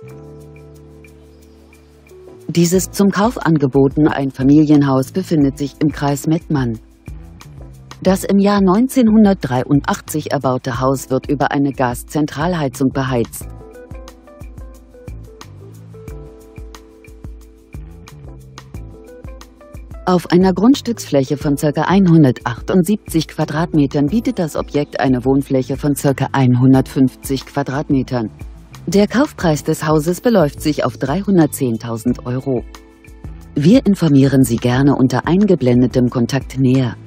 Dieses zum Kauf angebotene Einfamilienhaus befindet sich im Kreis Mettmann. Das im Jahr 1983 erbaute Haus wird über eine Gaszentralheizung beheizt. Auf einer Grundstücksfläche von ca. 178 Quadratmetern bietet das Objekt eine Wohnfläche von ca. 150 Quadratmetern. Der Kaufpreis des Hauses beläuft sich auf 310.000 €. Wir informieren Sie gerne unter eingeblendetem Kontakt näher.